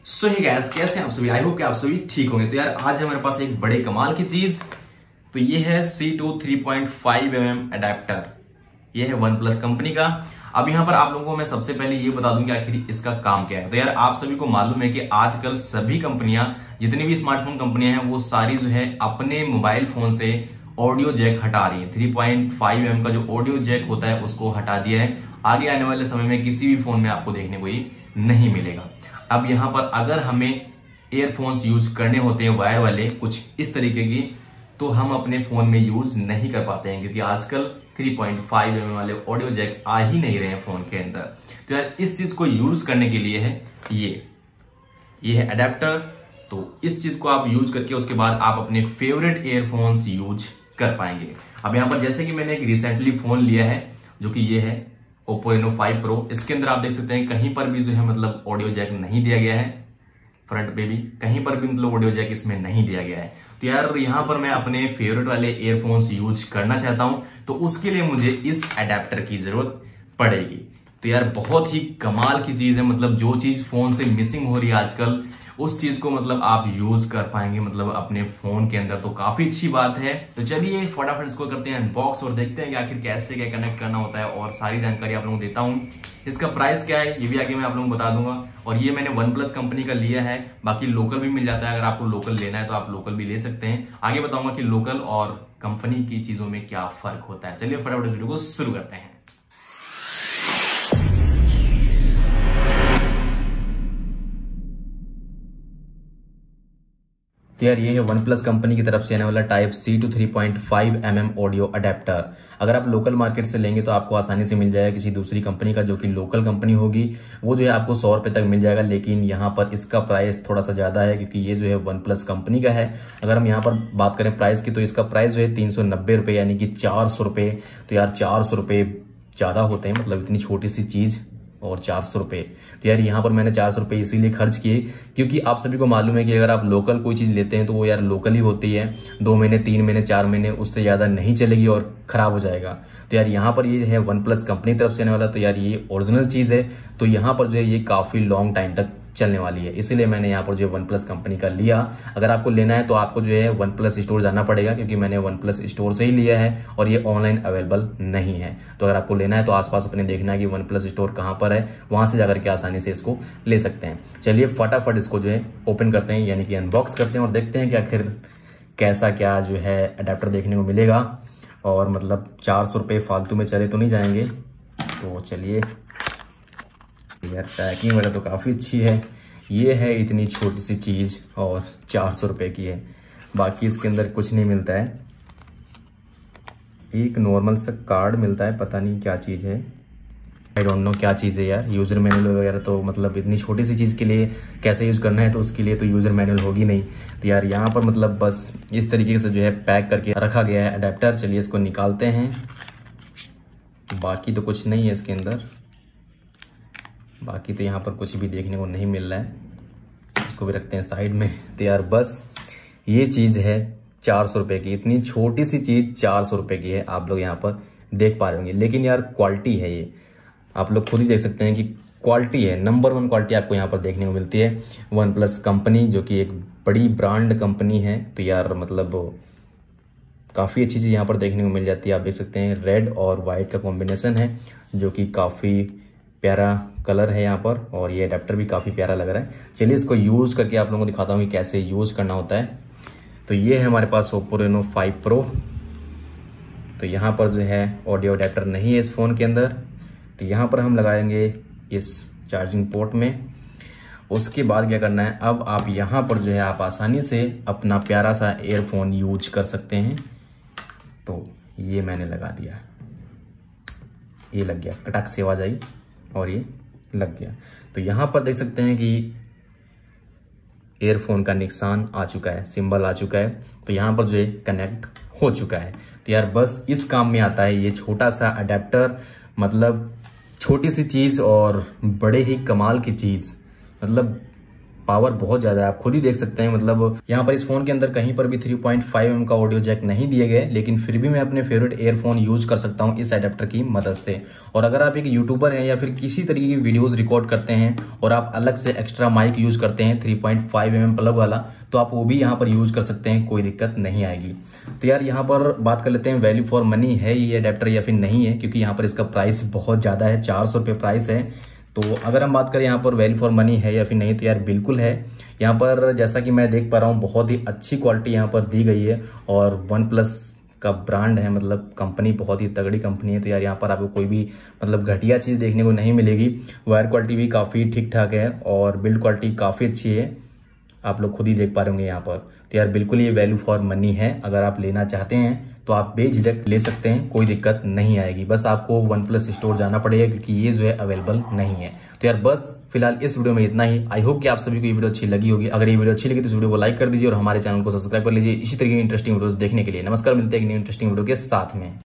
सो hey guys, कैसे हैं आप सभी। आई होप कि आप सभी ठीक होंगे। तो यार आज है हमारे पास एक बड़े कमाल की चीज। तो ये है C2 3.5mm अडेप्टर। ये है OnePlus कंपनी का। अब यहाँ पर आप लोगों को मैं सबसे पहले ये बता दूं कि आखिर इसका काम क्या है। तो यार आप सभी को मालूम है कि आजकल सभी कंपनियां, जितनी भी स्मार्टफोन कंपनियां हैं, वो सारी जो है अपने मोबाइल फोन से ऑडियो जैक हटा रही है। 3.5mm का जो ऑडियो जैक होता है उसको हटा दिया है। आगे आने वाले समय में किसी भी फोन में आपको देखने को ये नहीं मिलेगा। अब यहाँ पर अगर हमें एयरफोन्स यूज करने होते हैं वायर वाले कुछ इस तरीके की, तो हम अपने फोन में यूज नहीं कर पाते हैं, क्योंकि आजकल 3.5mm वाले ऑडियो जैक आ ही नहीं रहे हैं फोन के अंदर। तो यार इस चीज को यूज करने के लिए है ये है अडेप्टर। तो इस चीज को आप यूज करके उसके बाद आप अपने फेवरेट एयरफोन्स यूज कर पाएंगे। अब यहाँ पर जैसे कि मैंने एक रिसेंटली फोन लिया है जो कि ये है Oppo Reno 5 Pro। इसके अंदर आप देख सकते हैं कहीं पर भी जो है मतलब ऑडियो जैक नहीं दिया गया है। फ्रंट पे भी कहीं पर भी मतलब ऑडियो जैक इसमें नहीं दिया गया है। तो यार यहाँ पर मैं अपने फेवरेट वाले एयरफोन्स यूज करना चाहता हूं, तो उसके लिए मुझे इस अडेप्टर की जरूरत पड़ेगी। तो यार बहुत ही कमाल की चीज है। मतलब जो चीज फोन से मिसिंग हो रही है आजकल, उस चीज को मतलब आप यूज कर पाएंगे मतलब अपने फोन के अंदर। तो काफी अच्छी बात है। तो चलिए फटाफट इसको करते हैं अनबॉक्स और देखते हैं कि आखिर कैसे क्या कनेक्ट करना होता है, और सारी जानकारी आप लोगों को देता हूं। इसका प्राइस क्या है ये भी आगे मैं आप लोगों को बता दूंगा। और ये मैंने OnePlus कंपनी का लिया है, बाकी लोकल भी मिल जाता है। अगर आपको लोकल लेना है तो आप लोकल भी ले सकते हैं। आगे बताऊंगा कि लोकल और कंपनी की चीजों में क्या फर्क होता है। चलिए फटाफट इस वीडियो को शुरू करते हैं। तो यार ये है OnePlus कंपनी की तरफ से आने वाला type C to 3.5mm audio adapter. अगर आप लोकल मार्केट से लेंगे तो आपको आसानी से मिल जाएगा किसी दूसरी कंपनी का, जो कि लोकल कंपनी होगी, वो जो है आपको 100 रुपए तक मिल जाएगा। लेकिन यहाँ पर इसका प्राइस थोड़ा सा ज्यादा है, क्योंकि ये जो है OnePlus कंपनी का है। अगर हम यहाँ पर बात करें प्राइस की, तो इसका प्राइस जो है 390 रुपए, यानी कि 400 रुपए। तो यार 400 रुपए ज्यादा होते हैं, मतलब इतनी छोटी सी चीज और 400 रुपए। तो यार यहाँ पर मैंने 400 रुपए इसीलिए खर्च किए, क्योंकि आप सभी को मालूम है कि अगर आप लोकल कोई चीज लेते हैं तो वो यार लोकल ही होती है। 2 महीने 3 महीने 4 महीने उससे ज्यादा नहीं चलेगी और खराब हो जाएगा। तो यार यहाँ पर ये है OnePlus कंपनी की तरफ से आने वाला। तो यार ये ओरिजिनल चीज है, तो यहाँ पर जो है ये काफी लॉन्ग टाइम तक चलने वाली है। इसीलिए मैंने यहाँ पर जो OnePlus कंपनी का लिया। अगर आपको लेना है तो आपको जो है OnePlus स्टोर जाना पड़ेगा, क्योंकि मैंने OnePlus स्टोर से ही लिया है और ये ऑनलाइन अवेलेबल नहीं है। तो अगर आपको लेना है तो आसपास अपने देखना है कि OnePlus स्टोर कहाँ पर है, वहां से जाकर के आसानी से इसको ले सकते हैं। चलिए फटाफट इसको जो है ओपन करते हैं, यानी कि अनबॉक्स करते हैं, और देखते हैं कि आखिर कैसा क्या जो है अडेप्टर देखने को मिलेगा। और मतलब 400 रुपये फालतू में चले तो नहीं जाएंगे। तो चलिए, यार पैकिंग वगैरह तो काफ़ी अच्छी है। ये है इतनी छोटी सी चीज़ और 400 रुपये की है। बाकी इसके अंदर कुछ नहीं मिलता है। एक नॉर्मल सा कार्ड मिलता है, पता नहीं क्या चीज़ है, आई डोंट नो क्या चीज़ है यार। यूज़र मैनुअल वगैरह तो मतलब इतनी छोटी सी चीज़ के लिए कैसे यूज़ करना है, तो उसके लिए तो यूज़र मैनुअल होगी नहीं। तो यार यहाँ पर मतलब बस इस तरीके से जो है पैक करके रखा गया है अडेप्टर। चलिए इसको निकालते हैं। बाकी तो कुछ नहीं है इसके अंदर, बाकी तो यहाँ पर कुछ भी देखने को नहीं मिल रहा है। इसको भी रखते हैं साइड में। तो यार बस ये चीज़ है 400 रुपये की। इतनी छोटी सी चीज़ 400 रुपये की है, आप लोग यहाँ पर देख पा रहे होंगे। लेकिन यार क्वालिटी है, ये आप लोग खुद ही देख सकते हैं कि क्वालिटी है, नंबर 1 क्वालिटी आपको यहाँ पर देखने को मिलती है। OnePlus कंपनी जो कि एक बड़ी ब्रांड कंपनी है, तो यार मतलब काफ़ी अच्छी चीज़ यहाँ पर देखने को मिल जाती है। आप देख सकते हैं रेड और वाइट का कॉम्बिनेशन है, जो कि काफ़ी प्यारा कलर है यहाँ पर, और ये अडेप्टर भी काफ़ी प्यारा लग रहा है। चलिए इसको यूज़ करके आप लोगों को दिखाता हूँ कि कैसे यूज़ करना होता है। तो ये है हमारे पास Oppo Reno 5 Pro। तो यहाँ पर जो है ऑडियो अडेप्टर नहीं है इस फ़ोन के अंदर। तो यहाँ पर हम लगाएंगे इस चार्जिंग पोर्ट में। उसके बाद क्या करना है, अब आप यहाँ पर जो है आप आसानी से अपना प्यारा सा एयरफोन यूज कर सकते हैं। तो ये मैंने लगा दिया, ये लग गया, कटक से आवाज आई और ये लग गया। तो यहाँ पर देख सकते हैं कि एयरफोन का निशान आ चुका है, सिंबल आ चुका है। तो यहाँ पर जो है कनेक्ट हो चुका है। तो यार बस इस काम में आता है ये छोटा सा अडेप्टर। मतलब छोटी सी चीज़ और बड़े ही कमाल की चीज़। मतलब पावर बहुत ज्यादा है, आप खुद ही देख सकते हैं। मतलब यहाँ पर इस फोन के अंदर कहीं पर भी 3.5 mm का ऑडियो जैक नहीं दिए गए, लेकिन फिर भी मैं अपने फेवरेट एयरफोन यूज कर सकता हूँ इस एडेप्टर की मदद से। और अगर आप एक यूट्यूबर हैं या फिर किसी तरीके की वीडियोस रिकॉर्ड करते हैं और आप अलग से एक्स्ट्रा माइक यूज करते हैं 3.5 mm प्लग वाला, तो आप वो भी यहाँ पर यूज कर सकते हैं, कोई दिक्कत नहीं आएगी। तो यार यहाँ पर बात कर लेते हैं वैल्यू फॉर मनी है ये एडेप्टर या फिर नहीं है, क्योंकि यहाँ पर इसका प्राइस बहुत ज्यादा है, 400 रुपये प्राइस है। तो अगर हम बात करें यहाँ पर वैल्यू फॉर मनी है या फिर नहीं, तो यार बिल्कुल है। यहाँ पर जैसा कि मैं देख पा रहा हूँ बहुत ही अच्छी क्वालिटी यहाँ पर दी गई है, और वन प्लस का ब्रांड है, मतलब कंपनी बहुत ही तगड़ी कंपनी है। तो यार यहाँ पर आपको कोई भी मतलब घटिया चीज देखने को नहीं मिलेगी। वायर क्वालिटी भी काफी ठीक ठाक है और बिल्ड क्वालिटी काफी अच्छी है, आप लोग खुद ही देख पा रहे होंगे यहाँ पर। तो यार बिल्कुल ये वैल्यू फॉर मनी है, अगर आप लेना चाहते हैं तो आप बेझिझक ले सकते हैं, कोई दिक्कत नहीं आएगी। बस आपको वन प्लस स्टोर जाना पड़ेगा, क्योंकि ये जो है अवेलेबल नहीं है। तो यार बस फिलहाल इस वीडियो में इतना ही। आई होप कि आप सभी को ये वीडियो अच्छी लगी होगी। अगर ये वीडियो अच्छी लगी तो इस वीडियो को लाइक कर दीजिए और हमारे चैनल को सब्सक्राइब कर लीजिए इसी तरीके की इंटरेस्टिंग वीडियोस देखने के लिए। नमस्कार, मिलते हैं एक न्यू इंटरेस्टिंग वीडियो के साथ में।